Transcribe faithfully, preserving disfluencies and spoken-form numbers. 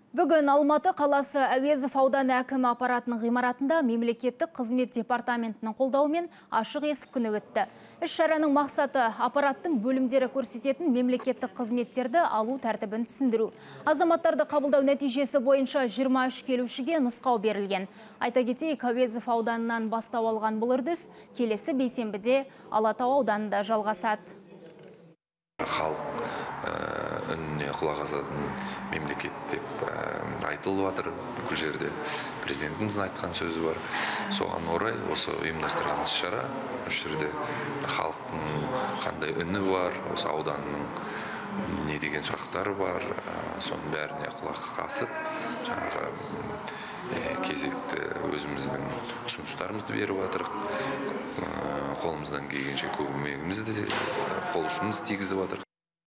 Бүгін Алматы қаласы Әуезов ауданы әкімі аппаратының ғимаратында мемлекеттік қызмет департаментінің қолдауымен ашық есік күні өтті. Іс-шараның мақсаты аппараттың бөлімдері көрсететін мемлекеттік қызметтерді алу тәртібін түсіндіру. Азаматтарды қабылдау нәтижесі бойынша жиырма үш келушіге нұсқау берілген. Айта кетейік, Әуезов ауданынан бастау алған бұл үрдіс келесі бейсенбіде Алатау ауданында жалғасады. Халық үніне құлақ асатын мемлекет деп айтылып жатыр. Бүкіл жерде президентіміздің айтқан сөзі бар. Соған орай осы ұйымдастырған іс-шара, осы жерде халықтың қандай үні бар, осы ауданның не деген сұрақтары бар, соның бәріне құлақ асып, жаңағы кезекті өзіміздің ұсыныстарымызды беріп жатырық. Қолымыздан келгенше көмегімізді қол ұшымыз тигізіп жатырық.